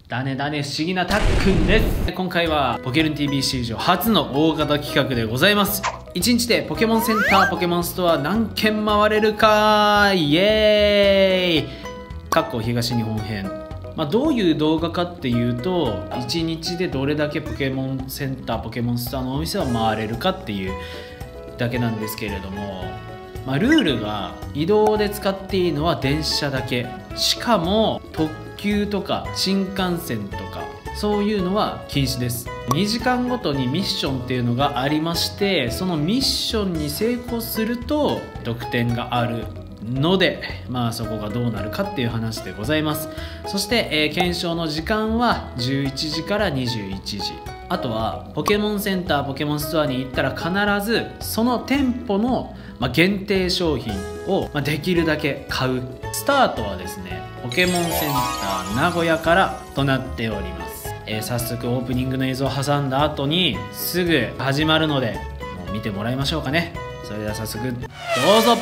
だねだね不思議なたっくんです。今回はポケルン TV 史上初の大型企画でございます。1日でポケモンセンター、ポケモンストア何軒回れるかイエーイかっこ東日本編。どういう動画かっていうと、1日でどれだけポケモンセンター、ポケモンストアのお店を回れるかっていうだけなんですけれども、ルールが移動で使っていいのは電車だけ。しかも特急とか新幹線とかそういうのは禁止です。2時間ごとにミッションっていうのがありまして、そのミッションに成功すると得点があるので、そこがどうなるかっていう話でございます。そして、検証の時間は11時から21時。あとはポケモンセンター、ポケモンストアに行ったら必ずその店舗の限定商品をできるだけ買う。スタートはですね、ポケモンセンター名古屋からとなっております。早速オープニングの映像を挟んだ後にすぐ始まるので、もう見てもらいましょうかね。それでは早速どうぞ。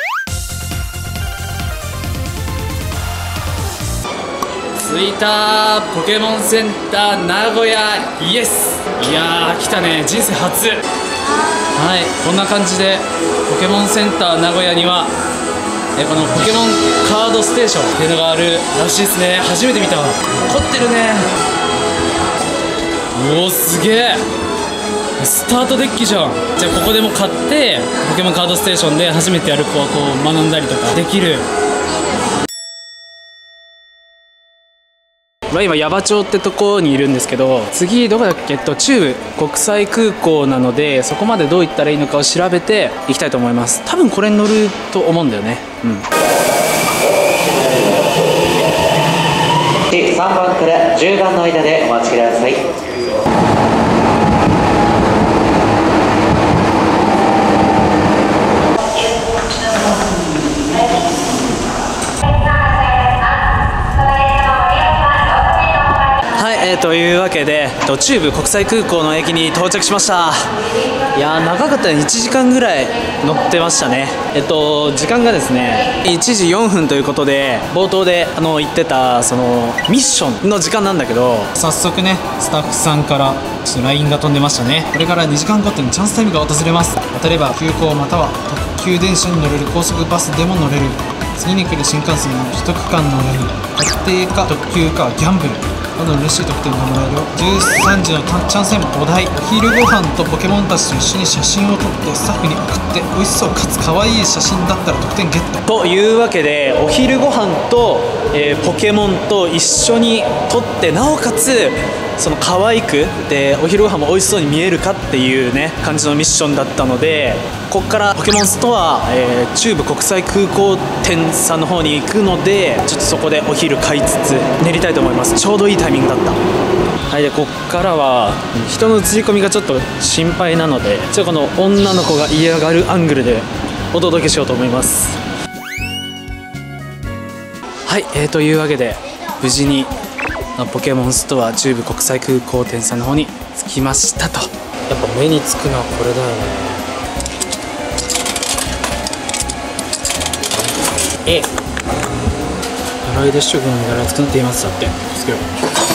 着いたポケモンセンター名古屋イエス。いやー来たね、人生初。はい、こんな感じでポケモンセンター名古屋にはこのポケモンカードステーションっていうのがあるらしいですね。初めて見たわ。凝ってるね。おおすげえ、スタートデッキじゃん。じゃあここでも買ってポケモンカードステーションで初めてやる子はこう学んだりとかできる。今矢場町ってとこにいるんですけど、次どこだっけ、中部国際空港なので、そこまでどう行ったらいいのかを調べて行きたいと思います。多分これに乗ると思うんだよね。 3番から10番の間でお待ちください。 というわけで中部国際空港の駅に到着しました。いやー長かったね。1時間ぐらい乗ってましたね。時間がですね1時4分ということで、冒頭で言ってたそのミッションの時間なんだけど、早速ねスタッフさんからちょっと LINE が飛んでましたね。これから2時間ごとにチャンスタイムが訪れます。当たれば急行または特急電車に乗れる、高速バスでも乗れる、次に来る新幹線の1区間乗れる、確定か特急かギャンブル、どんどん嬉しい特典がもらえるよ。13時のチャンスタイムお題、お昼ご飯とポケモンたちと一緒に写真を撮ってスタッフに送って、美味しそうかつ可愛い写真だったら得点ゲットというわけで、お昼ご飯と、ポケモンと一緒に撮って、なおかつその可愛くでお昼ご飯も美味しそうに見えるかっていうね感じのミッションだったので、ここからポケモンストア、中部国際空港店さんの方に行くので、ちょっとそこでお昼買いつつ練りたいと思います。ちょうどいいタイミングだった。はい、でここからは人の映り込みがちょっと心配なので、この女の子が嫌がるアングルでお届けしようと思います。はい、というわけで無事にポケモンストア中部国際空港店さんの方に着きましたと。やっぱ目につくのはこれだよね。洗い出し直後の身が熱くなっています。だってつけよう。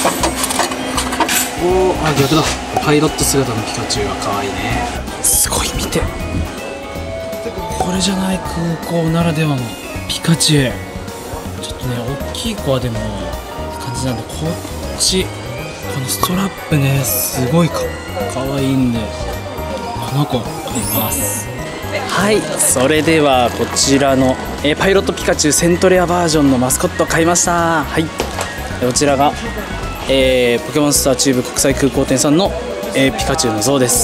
逆だ。パイロット姿のピカチュウが可愛いね。すごい、見て、これじゃない空港ならではのピカチュウ。ちょっとね大きい子はでも感じなんで、こっちこのストラップねすごいかわいいんで7個買います。はい、それではこちらのパイロットピカチュウセントレアバージョンのマスコット買いました。はい、こちらが、ポケモンストア中部国際空港店さんの、ピカチュウの像です。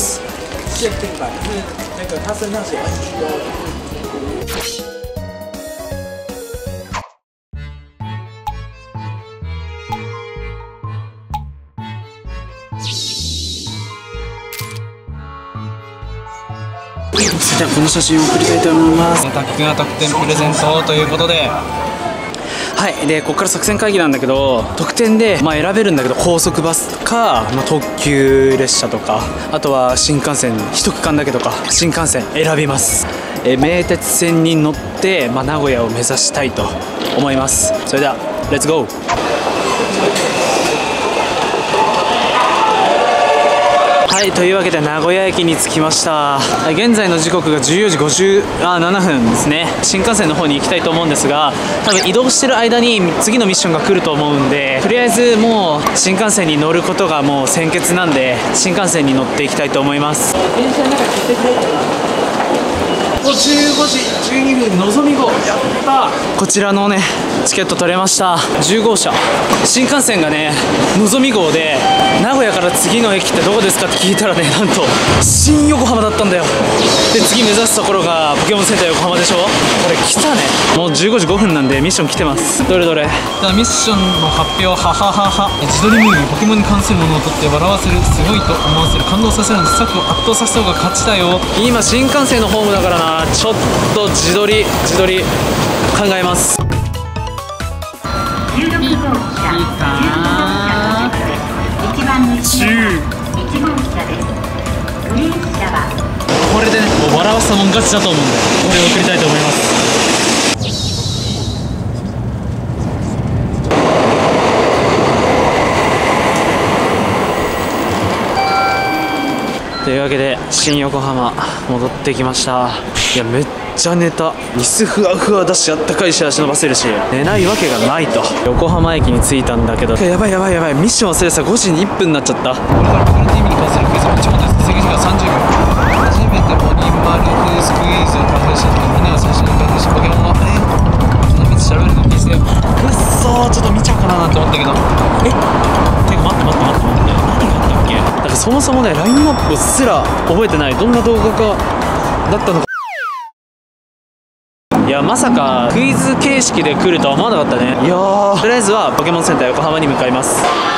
それではこの写真を送りたいと思います。たっくんが特典プレゼントということで、はい、でここから作戦会議なんだけど、特典で、選べるんだけど、高速バスか、特急列車とか、あとは新幹線1区間だけとか新幹線選びます。名鉄線に乗って、名古屋を目指したいと思います。それではレッツゴー。 はい、というわけで名古屋駅に着きました。現在の時刻が14時57分ですね。新幹線の方に行きたいと思うんですが、多分移動してる間に次のミッションが来ると思うんで、とりあえずもう新幹線に乗ることがもう先決なんで、新幹線に乗っていきたいと思います。電車の中来てくれ。15時12分のぞみ号、やった。こちらのねチケット取れました。10号車、新幹線がねのぞみ号で、名古屋から次の駅ってどこですかって聞いたらね、なんと新横浜だったんだよ。で次目指すところがポケモンセンター横浜でしょ。これ来たね。もう15時5分なんでミッション来てます。どれどれ。ミッションの発表、はははは。自撮りムービー、ポケモンに関するものを撮って笑わせる、すごいと思わせる、感動させるのでスタッフを圧倒させた方が勝ちだよ。今新幹線のホームだからな、ちょっと自撮り考えます。 16号車、16号車の1番乗り1号車です。グリーン車はこれでね、もう笑わせたもん勝ちだと思うんで、これを送りたいと思います。というわけで新横浜戻ってきました。いやめっちゃ寝た。椅子ふわふわだし、あったかいし足伸ばせるし、寝ないわけがないと。横浜駅に着いたんだけど、やばいミッション忘れてた。5時に1分になっちゃった。これからポケモン TV に関するクイズが1問です。制限時間30秒。初めてモニマルフスクイズを開封した時、みんなが最初に開封したポケモンはその別調べるのにせよ。くっそー、ちょっと見ちゃうかななんて思ったけど、てか待って何があったっけ。だからそもそもねラインナップすら覚えてない。どんな動画かだったのか。いやまさかクイズ形式で来るとは思わなかったね。いやー、とりあえずはポケモンセンター横浜に向かいます。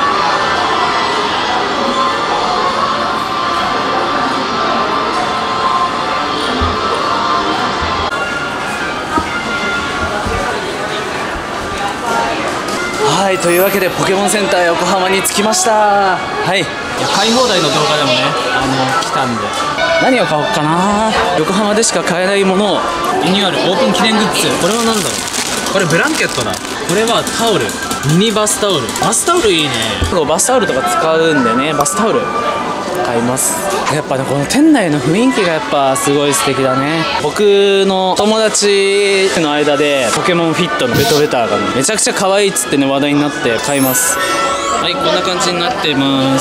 はい、というわけでポケモンセンター横浜に着きました。はい、買い放題の動画でもね来たんで、何を買おうかな。横浜でしか買えないものをリニューアル、オープン記念グッズ。これは何だろう。これブランケットだ。これはタオル、ミニバスタオル。バスタオルいいね。バスタオルとか使うんでね、バスタオル買います。やっぱねこの店内の雰囲気がやっぱすごい素敵だね。僕の友達の間でポケモンフィットのベトベターが、ね、めちゃくちゃ可愛いっつってね話題になって買います。はい、こんな感じになってます。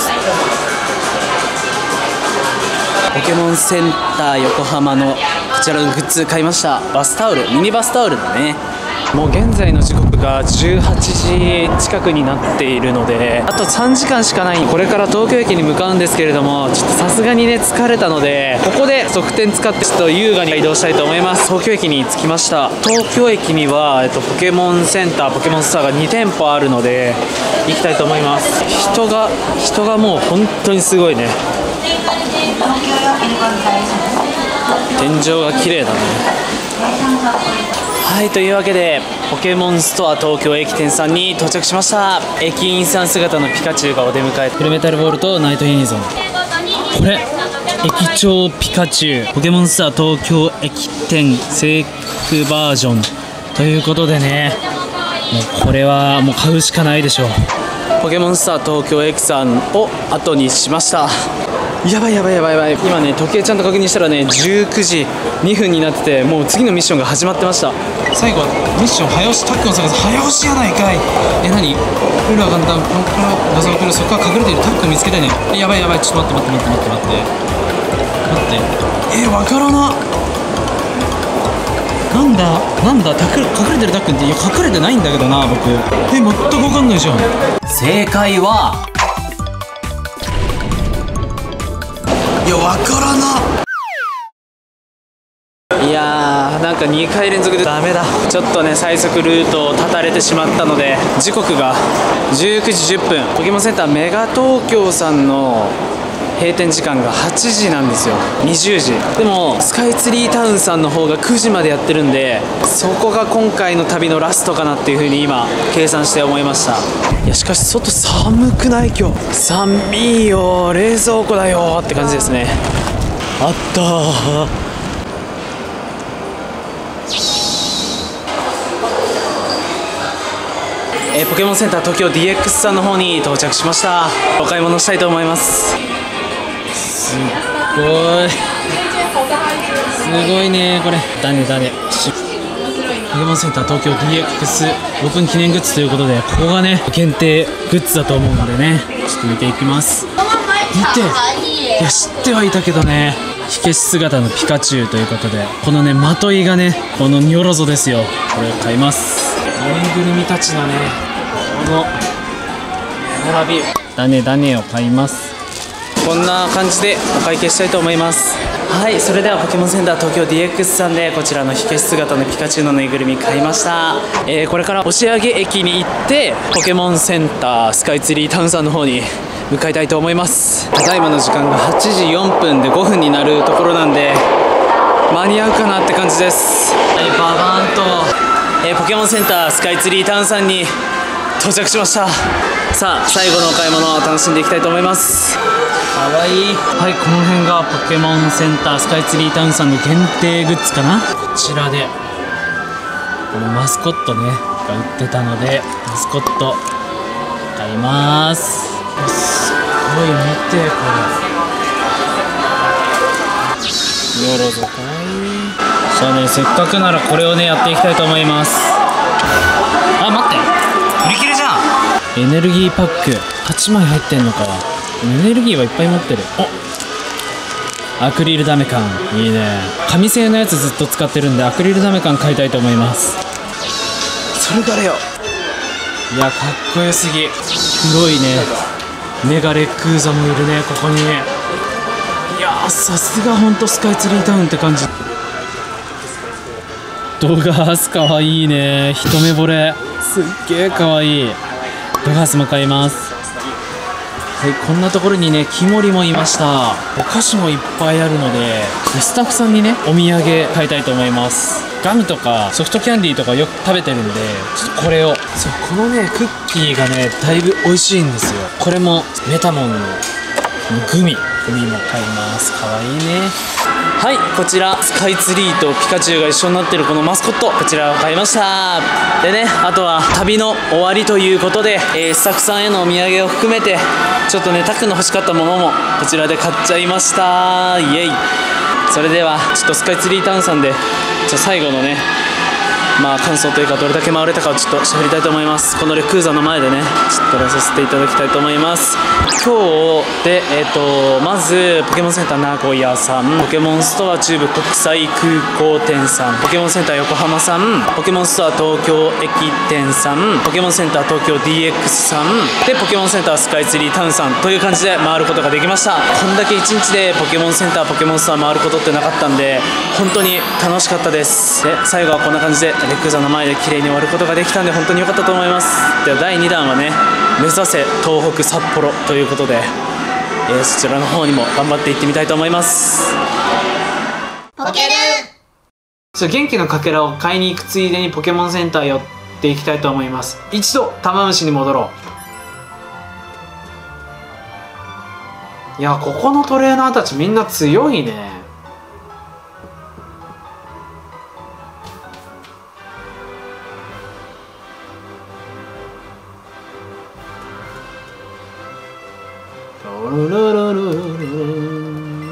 ポケモンセンター横浜のこちらのグッズ買いました。バスタオル、ミニバスタオルだね。もう現在の時刻が18時近くになっているので、あと3時間しかない。これから東京駅に向かうんですけれども、ちょっとさすがにね疲れたので、ここで側転使ってちょっと優雅に移動したいと思います。東京駅に着きました。東京駅には、ポケモンセンター、ポケモンストアが2店舗あるので行きたいと思います。人がもう本当にすごいね。天井が綺麗だね。はい、というわけでポケモンストア東京駅店さんに到着しました。駅員さん姿のピカチュウがお出迎え。フルメタルボールとナイトユニゾン。これ駅長ピカチュウ、ポケモンストア東京駅店制服バージョンということでね、もうこれはもう買うしかないでしょう。ポケモンスター東京駅さんを後にしました。やばい。今ね時計ちゃんと確認したらね19時2分になってて、もう次のミッションが始まってました。最後はミッション早押し、タッグを探す早押しやないかい。何、ルーラーがだんだんここから画像が来る、そこから隠れているタッグを見つけたいね。やばい、ちょっと待って、わからな。なんだ隠れてるタッグって。いや隠れてないんだけどな僕。全く分かんないじゃん。正解は、いやわからな。いやー、なんか2回連続でダメだ。ちょっとね最速ルートを断たれてしまったので、時刻が19時10分。ポケモンセンターメガ東京さんの閉店時間が8時なんですよ。20時でもスカイツリータウンさんの方が9時までやってるんで、そこが今回の旅のラストかなっていう風に今計算して思いました。いやしかし外寒くない？今日寒いよ。冷蔵庫だよって感じですね。あったー。ポケモンセンター東京 DX さんの方に到着しました。お買い物したいと思います。 すっごいすごいねこれ。だねポケモンセンター東京 DX オープン記念グッズということで、ここがね限定グッズだと思うのでね、ちょっと見ていきます。見て、いや知ってはいたけどね、火消し姿のピカチュウということで、このねまといがね、このニョロゾですよ。これを買います。ぬいぐるみたちのねこの並びだねを買います。こんな感じでお会計したいと思います。はい、それではポケモンセンター東京 DX さんでこちらの火消し姿のピカチュウのぬいぐるみ買いました。これから押上駅に行ってポケモンセンタースカイツリータウンさんの方に向かいたいと思います。ただいまの時間が8時4分で5分になるところなんで間に合うかなって感じです。ババーンと、ポケモンセンタースカイツリータウンさんに到着しました。さあ最後のお買い物を楽しんでいきたいと思います。かわいい。はい、この辺がポケモンセンタースカイツリータウンさんの限定グッズかな。こちらでこのマスコットねが売ってたので、マスコット買います。すごい、見てこれよろぞかい。じゃあね、せっかくならこれをねやっていきたいと思います。あ、待って、売り切れじゃん。エネルギーパック8枚入ってんのか。エネルギーはいっぱい持ってる。お、アクリルダメ缶いいね。紙製のやつずっと使ってるんでアクリルダメ缶買いたいと思います。それからよ、いやかっこよすぎ。黒いねメガレックーザもいるね、ここに。いやー、さすがほんとスカイツリータウンって感じ。ドガースかわいいね、一目惚れ。すっげーかわいい。ドガースも買います。はい、こんなところにねキモリもいました。お菓子もいっぱいあるので、スタッフさんにねお土産買いたいと思います。ガムとかソフトキャンディーとかよく食べてるんで、ちょっとこれを。そう、このねクッキーがねだいぶ美味しいんですよ。これもメタモンのグミも買います。かわいいね。はい、こちらスカイツリーとピカチュウが一緒になってるこのマスコット、こちらを買いました。でね、あとは旅の終わりということで、スタッフさんへのお土産を含めてちょっとねタックの欲しかったものもこちらで買っちゃいました。イエイ。それではちょっとスカイツリータウンさんで最後のね感想というか、どれだけ回れたかをちょっと喋りたいと思います。このレクーザの前でねちょっと撮らさせていただきたいと思います。今日でまずポケモンセンター名古屋さん、ポケモンストア中部国際空港店さん、ポケモンセンター横浜さん、ポケモンストア東京駅店さん、ポケモンセンター東京 DX さんで、ポケモンセンタースカイツリータウンさんという感じで回ることができました。こんだけ1日でポケモンセンターポケモンストア回ることってなかったんで本当に楽しかったです。で最後はこんな感じでレクーザの前で綺麗に終わることができたんで本当に良かったと思います。では第2弾はね、目指せ東北札幌ということで、そちらの方にも頑張って行ってみたいと思います。 ポケルン。 元気のかけらを買いに行くついでにポケモンセンター寄っていきたいと思います。一度玉虫に戻ろう。いや、ここのトレーナーたちみんな強いね。ルルルルルル。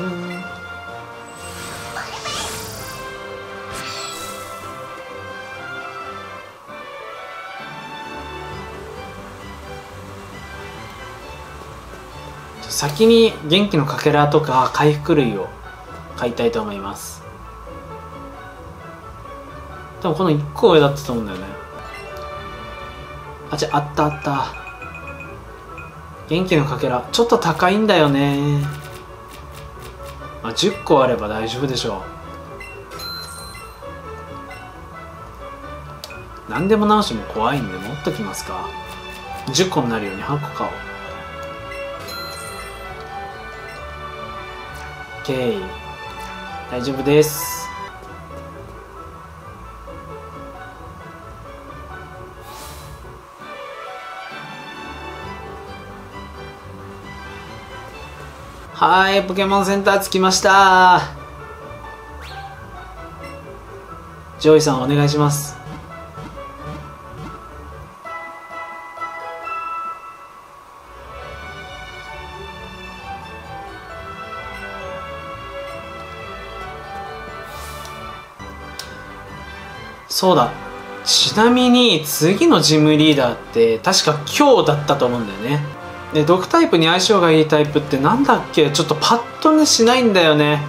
先に元気のかけらとか回復類を買いたいと思います。多分この1個上だったと思うんだよね。あったあった。元気のかけらちょっと高いんだよね。10個あれば大丈夫でしょう。何でも直しも怖いんで持っときますか。10個になるように8個買おう。 OK、 大丈夫です。はい、ポケモンセンター着きました。ジョイさんお願いします。 そうだ、ちなみに次のジムリーダーって確か今日だったと思うんだよね。で毒タイプに相性がいいタイプってなんだっけ、ちょっとパッとねしないんだよね。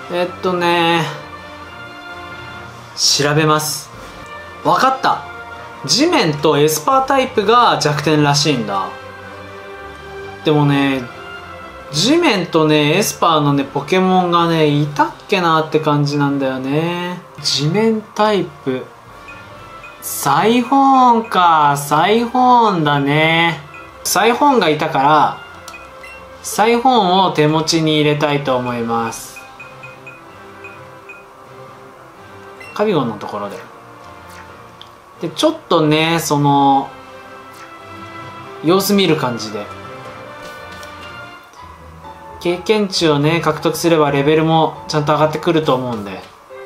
調べます。わかった、地面とエスパータイプが弱点らしいんだ。でもね、地面とねエスパーのねポケモンがねいたっけなって感じなんだよね。地面タイプ、サイホーンか、サイホーンだね。サイホーンがいたからサイホーンを手持ちに入れたいと思います。カビゴンのところでちょっとねその様子見る感じで経験値をね獲得すればレベルもちゃんと上がってくると思うんで、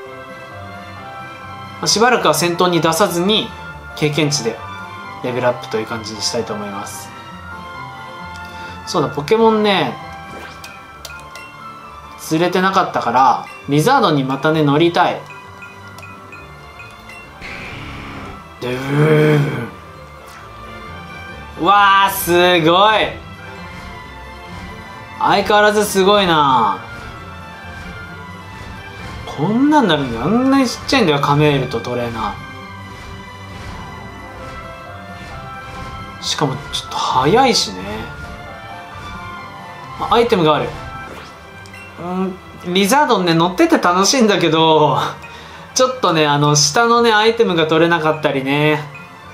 しばらくは先頭に出さずに経験値でレベルアップという感じにしたいと思います。そうだ、ポケモンね釣れてなかったからリザードにまたね乗りたい。うわー、すごい、相変わらずすごいな。こんなんなるんだよ、あんなにちっちゃいんだよカメールとトレーナー。しかもちょっと速いしね。アイテムがある。リザードンね乗ってて楽しいんだけどちょっとね下のねアイテムが取れなかったりね、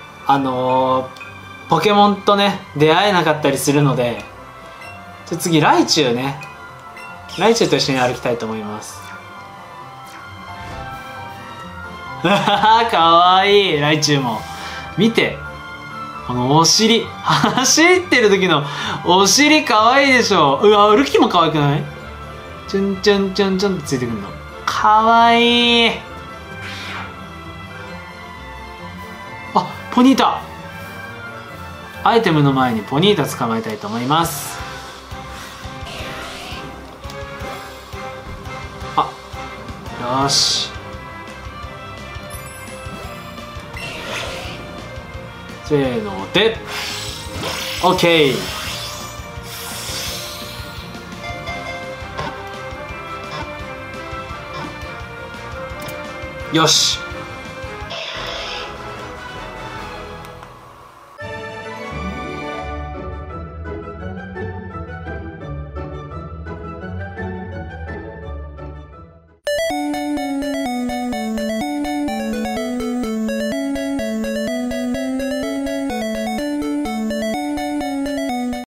ポケモンとね出会えなかったりするので、次ライチュウね、ライチュウと一緒に歩きたいと思います。かわいい、ライチュウも見て、このお尻、走ってる時のお尻かわいいでしょ。うわ、歩きもかわいくない？チュンチュンチュンチュンってついてくるのかわいい。あ、ポニータ、アイテムの前にポニータ捕まえたいと思います。あ、よし、せーので OK。 よし、